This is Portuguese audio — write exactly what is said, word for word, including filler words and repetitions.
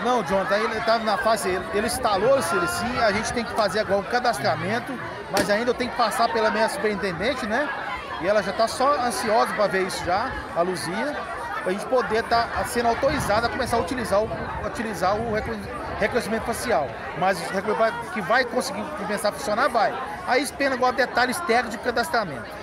Não, Jonathan, ele estava na fase, ele, ele instalou ele sim, a gente tem que fazer agora um cadastramento, mas ainda eu tenho que passar pela minha superintendente, né? E ela já está só ansiosa para ver isso já, a Luzia, para a gente poder estar tá sendo autorizada a começar a utilizar o, utilizar o reconhecimento facial. Mas que vai conseguir começar a funcionar, vai. Aí espera agora detalhes técnicos de cadastramento.